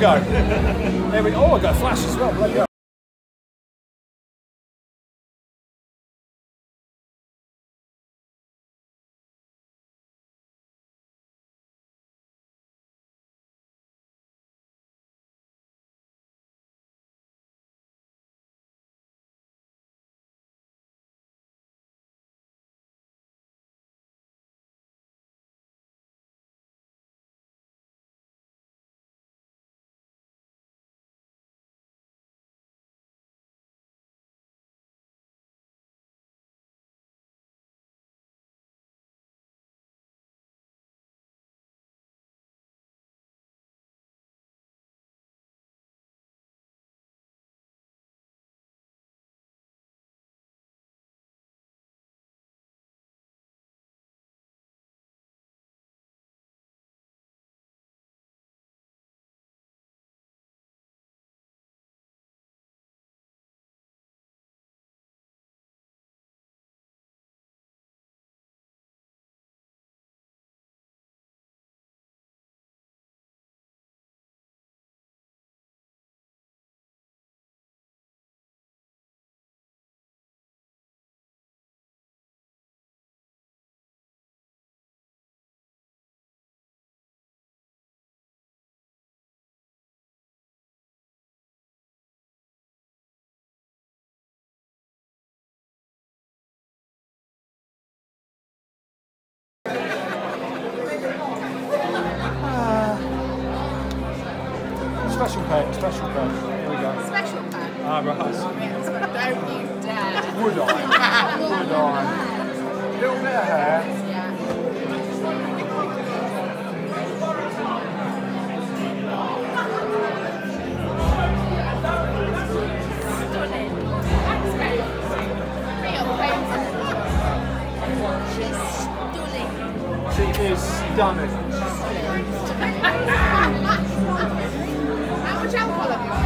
go. There we go. Oh, I got a flash as well. Bloody hell. Special pen, special pen. Here we go. Special pen? Ah, right. Don't you dare. Would I? Would I? Little bit of hair. Yeah. Stunning. She is stunning. How much alcohol have you got?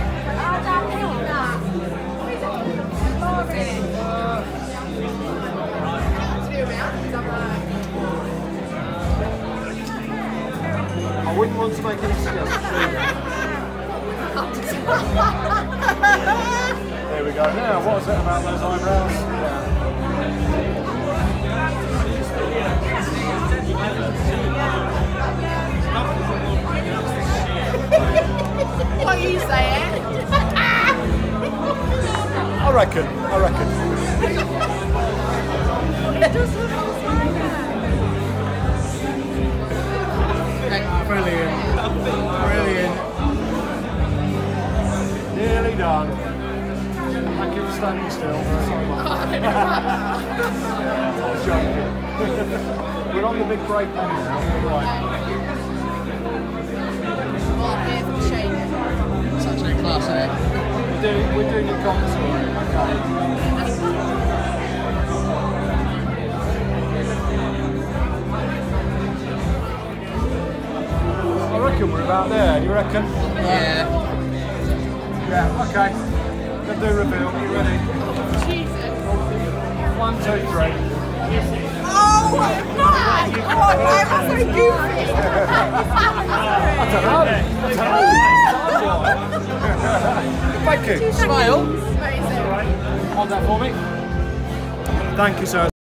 I wouldn't want to make any suggestions. There we go. Now, what was it about those eyebrows? What are you saying? I reckon. Brilliant. Nearly done. Thank you for standing still. I was joking. We're on the big break now. Right. It's actually class, eh? We're doing your comic story, okay. I reckon we're about there, you reckon? Yeah. Yeah, okay. Gonna do reveal, you ready? Jesus. 1, 2, 3. Oh my god! Oh, why am I so goofy? I don't know. Thank you. Smile. Hold that for me. Thank you, sir.